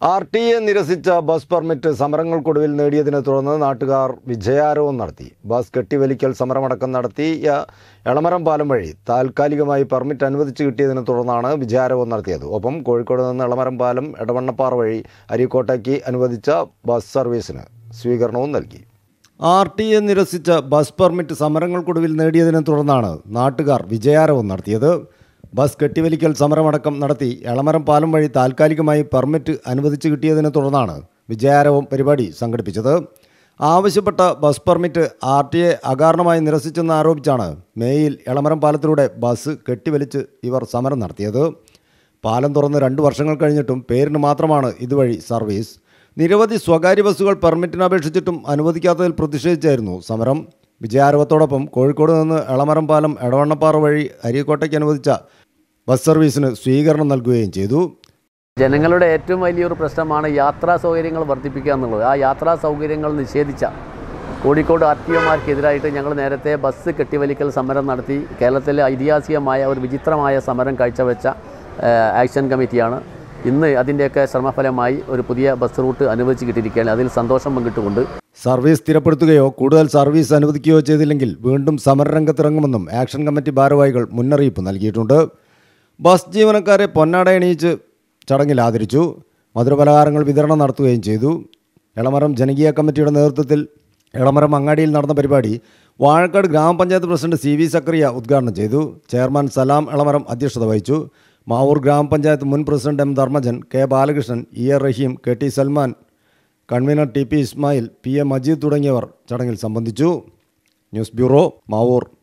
RTA നിരസിച്ച bus permit സമരങ്ങൾക്കൊടുവിൽ നേടിയതിനെ തുടർന്ന് നാട്ടുകാർ വിജയാരവം നടത്തി. ബസ് കെട്ടിവലിക്കൽ സമരമടക്കം നടത്തിയ എളമരം പാലം വഴി താൽക്കാലികമായി പെർമിറ്റ് അനുവദിച്ചു കിട്ടിയതിനെ തുടർന്നാണ് വിജയാരവം നടത്തിയത്. ഒപ്പം കോഴിക്കോട് നിന്ന് എളമരം പാലം എടവണ്ണപ്പാറ വഴി അരീക്കോട്ടേക്ക് അനുവദിച്ച ബസ് സർവീസിന് സ്വീകരണവും നൽകി. RTA നിരസിച്ച ബസ് പെർമിറ്റ് സമരങ്ങൾക്കൊടുവിൽ നേടിയതിനെ തുടർന്നാണ് നാട്ടുകാർ വിജയാരവം നടത്തിയത്. ബസ് കെട്ടിവലിക്കൽ സമരമടക്കം നടത്തി എളമരം പാലം വഴി താൽക്കാലികമായി പെർമിറ്റ് അനുവദിച്ചു കിട്ടിയതിനെ തുടർന്നാണ് വിജയാരവം പരിപാടി സംഘടിപ്പിച്ചത്. ആവശ്യപ്പെട്ട ബസ് പെർമിറ്റ് RTA അകാരണമായി നിരസിച്ചെന്ന് ആരോപിച്ചാണ് മേയിൽ എളമരം പാലത്തിലൂടെ ബസ് കെട്ടിവലിച്ച് ഇവർ സമരം നടത്തിയത്. പാലം തുറന്ന് 2 വർഷങ്ങൾ കഴിഞ്ഞിട്ടും പേരിന് മാത്രമാണ് ഇതുവഴി സർവീസ്. നിരവധി സ്വകാര്യ ബസ്സുകൾ പെർമിറ്റിന് അപേക്ഷിച്ചിട്ടും അനുവദിക്കാത്തതിൽ പ്രതിഷേധിച്ചായിരുന്നു സമരം. വിജയാരവത്തോടൊപ്പം കോഴിക്കോട് നിന്ന് എളമരം പാലം എടവണ്ണപ്പാറ വഴി അരീക്കോട്ടയ്ക്ക് അനുവദിച്ച ബസ് സർവീസിന് സ്വീകരണം നൽകുകയും ചെയ്തു. ജനങ്ങളുടെ ഏറ്റവും വലിയൊരു പ്രശ്നമാണ് യാത്രാ സൗകര്യങ്ങൾ വർദ്ധിപ്പിക്കുക എന്നുള്ളത്. ആ യാത്രാ സൗകര്യങ്ങൾ നിഷേധിച്ച കോഴിക്കോട് RTOമാർക്കെതിരായിട്ട് ഞങ്ങൾ നേരത്തെ ബസ് കെട്ടിവലിക്കൽ സമരം നടത്തി കേരളത്തിലെ ഐതിഹാസികമായ ഒരു വിചിത്രമായ സമരം കാഴ്ചവെച്ച ആക്ഷൻ കമ്മിറ്റിയാണ്. ഇന്ന് അതിൻ്റെയൊക്കെ ശ്രമഫലമായി ഒരു പുതിയ ബസ് റൂട്ട് അനുവദിച്ച് കിട്ടിയിരിക്കുകയാണ്. അതിൽ സന്തോഷം പങ്കിട്ടുകൊണ്ട് സർവീസ് സ്ഥിരപ്പെടുത്തുകയോ കൂടുതൽ സർവീസ് അനുവദിക്കുകയോ ചെയ്തില്ലെങ്കിൽ വീണ്ടും സമരരംഗത്തിറങ്ങുമെന്നും ആക്ഷൻ കമ്മിറ്റി ഭാരവാഹികൾ മുന്നറിയിപ്പ് നൽകിയിട്ടുണ്ട്. ബസ് ജീവനക്കാരെ പൊന്നാടയണിയിച്ച് ചടങ്ങിൽ ആദരിച്ചു. മധുരപലഹാരങ്ങൾ വിതരണം നടത്തുകയും ചെയ്തു. എളമരം ജനകീയ കമ്മിറ്റിയുടെ നേതൃത്വത്തിൽ എളമരം അങ്ങാടിയിൽ നടന്ന പരിപാടി വാഴക്കാട് ഗ്രാമപഞ്ചായത്ത് പ്രസിഡന്റ് CV സക്കറിയ ഉദ്ഘാടനം ചെയ്തു. ചെയർമാൻ സലാം എളമരം അധ്യക്ഷത വഹിച്ചു. മാവൂർ ഗ്രാമപഞ്ചായത്ത് മുൻ president M Dharmajan, K Balakrishnan, EA Raheem, KT Salman, convener TP Ismail, PM Majeed തുടങ്ങിയവർ ചടങ്ങിൽ സംബന്ധിച്ചു. News bureau, Mavoor.